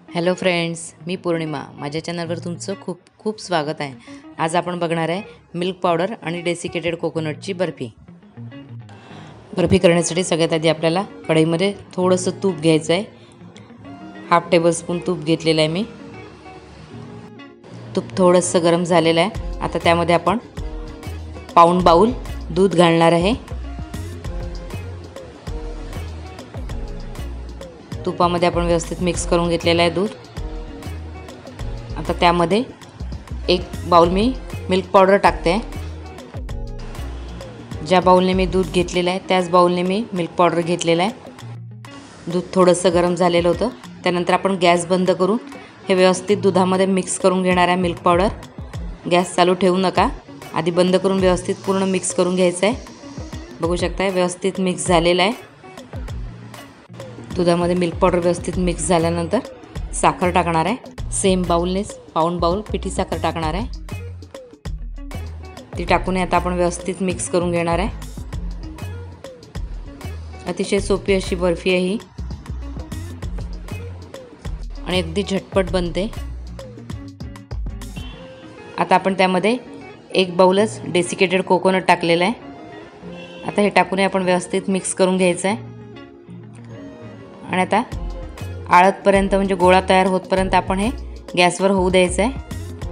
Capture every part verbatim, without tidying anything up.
Hello friends, मी पूर्णिमा. माझ्या चॅनलवर तुमचं खूप खूप स्वागत आहे. आज आपण बघणार आहे मिल्क पावडर आणि डेसिकेटेड कोकोनटची बर्फी. बर्फी करण्यासाठी सगळ्यात आधी आपल्याला कढईमध्ये थोडंसं तूप घ्यायचं आहे. हाफ टेबलस्पून तूप घेतलेलं आहे मी. तूप थोडंसं गरम झालेलं आहे. आता त्यामध्ये आपण पाऊण बाउल दूध घालणार आहे. तुपामध्ये आपण व्यवस्थित मिक्स करून घेतलेलं आहे दूध. आता त्यामध्ये एक बाउल मी मिल्क पावडर टाकते. ज्या बाउलने मी दूध घेतलेलं आहे त्याच बाउलने मी मिल्क पावडर घेतलेलं आहे. दूध थोडंसं गरम झालेलं होतं. त्यानंतर आपण गॅस बंद करून हे व्यवस्थित दुधामध्ये मिक्स करून घेणार आहे मिल्क पावडर. गॅस चालू ठेवू नका, आधी बंद करून व्यवस्थित पूर्ण मिक्स करून घ्यायचं आहे. बघू शकताय व्यवस्थित मिक्स झालेलं आहे. दुधामध्ये मिल्क पावडर व्यवस्थित मिक्स झाल्यानंतर साखर टाकणार आहे. सेम बाउलनेच पाऊण बाउल पिठी साखर टाकणार आहे. ती टाकून आता आपण व्यवस्थित मिक्स करून घेणार आहे. अतिशय सोपी अशी बर्फी आहे ही आणि अगदी झटपट बनते. आता आपण त्यामध्ये एक बाउलच डेसिकेटेड कोकोनट टाकलेला आहे. आता हे टाकून आपण व्यवस्थित मिक्स करून घ्यायचं आहे आणि आता आळतपर्यंत म्हणजे गोळा तयार होतपर्यंत आपण हे गॅसवर होऊ द्यायचं आहे.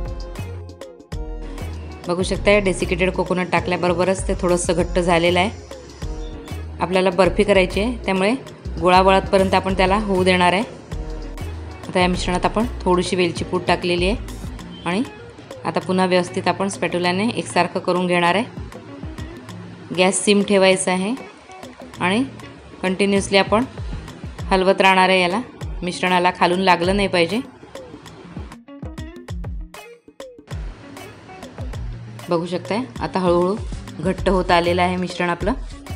बघू शकता डेसिकेटेड कोकोनट टाकल्याबरोबरच ते थोडंसं घट्ट झालेलं आहे. आपल्याला बर्फी करायची आहे त्यामुळे गोळा वळतपर्यंत आपण त्याला होऊ देणार आहे. आता या मिश्रणात आपण थोडीशी वेलची पूड टाकलेली आहे आणि आता पुन्हा व्यवस्थित आपण स्पॅटुलाने एकसारखं करून घेणार आहे. गॅस सिम ठेवायचा आहे आणि कंटिन्युअसली आपण हलवत राहणार आहे. याला मिश्रणाला खालून लागलं नाही पाहिजे. बघू शकताय आता हळूहळू घट्ट होत आलेलं आहे मिश्रण आपलं.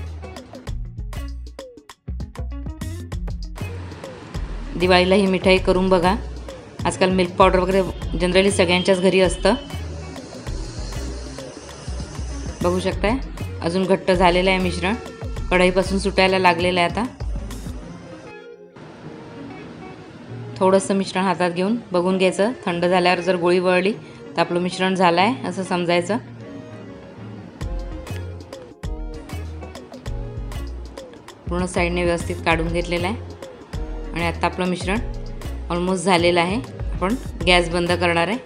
दिवाळीला ही मिठाई करून बघा. आजकाल मिल्क पावडर वगैरे जनरली सगळ्यांच्याच घरी असतं. बघू शकताय अजून घट्ट झालेलं आहे मिश्रण. कढईपासून सुटायला लागलेलं आहे. आता थोडंसं मिश्रण हातात घेऊन बघून घ्यायचं. थंड झाल्यावर जर गोळी वळली तर आपलं मिश्रण झालं आहे असं समजायचं. पूर्ण साईडने व्यवस्थित काढून घेतलेलं आहे आणि आता आपलं मिश्रण ऑलमोस्ट झालेलं आहे. आपण गॅस बंद करणार आहे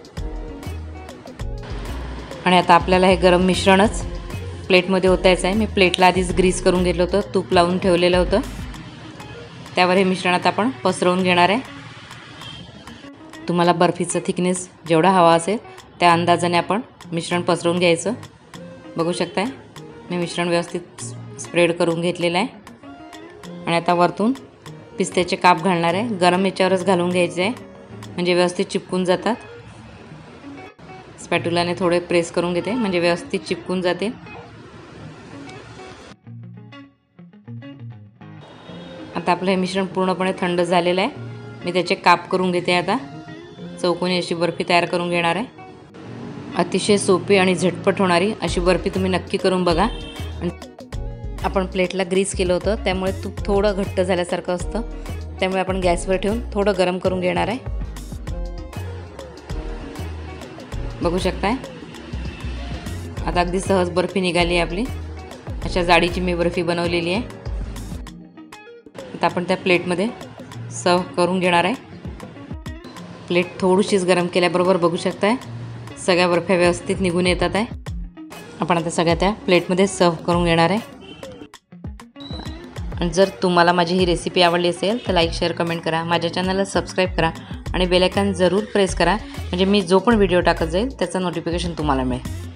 आणि आता आपल्याला हे गरम मिश्रणच प्लेटमध्ये ओतायचं आहे. मी प्लेटला आधीच ग्रीस करून घेतलं होतं, तूप लावून ठेवलेलं होतं. त्यावर हे मिश्रण आता आपण पसरवून घेणार आहे. तुम्हाला बर्फीचा थिकनेस जेवढा हवा असेल त्या अंदाजाने आपण मिश्रण पसरवून घ्यायचं. बघू शकताय मी मिश्रण व्यवस्थित स्प्रेड करून घेतलेलं आहे आणि आता वरतून पिस्त्याचे काप घालणार आहे. गरम याच्यावरच घालून घ्यायचे आहे म्हणजे व्यवस्थित चिपकून जातात. स्पॅटुलाने थोडे प्रेस करून घेते म्हणजे व्यवस्थित चिपकून जाते. आता आपलं हे मिश्रण पूर्णपणे थंड झालेलं आहे. मी त्याचे काप करून घेते. आता चौकोनी अशी बर्फी तयार करून घेणार आहे. अतिशय सोपी आणि झटपट होणारी अशी बर्फी तुम्ही नक्की करून बघा. आपण प्लेटला ग्रीस केलं होतं त्यामुळे तूप थोडं घट्ट झाल्यासारखं असतं. त्यामुळे आपण गॅसवर ठेवून थोडं गरम करून घेणार आहे. बघू शकताय आता अगदी सहज बर्फी निघाली आहे आपली. अशा जाडीची मी बर्फी बनवलेली आहे. आता आपण त्या प्लेटमध्ये सर्व करून घेणार आहे. प्लेट थोडीशीच गरम केल्याबरोबर बघू शकताय सगळ्या बर्फ्या व्यवस्थित निघून येतात आहे. आपण आता सगळ्या त्या प्लेटमध्ये सर्व करून घेणार आहे. आणि जर तुम्हाला माझी ही रेसिपी आवडली असेल तर लाईक शेअर कमेंट करा. माझ्या चॅनलला सबस्क्राईब करा आणि बेल आयकॉन जरूर प्रेस करा म्हणजे मी जो पण व्हिडिओ टाकत जाईल त्याचं नोटिफिकेशन तुम्हाला मिळेल.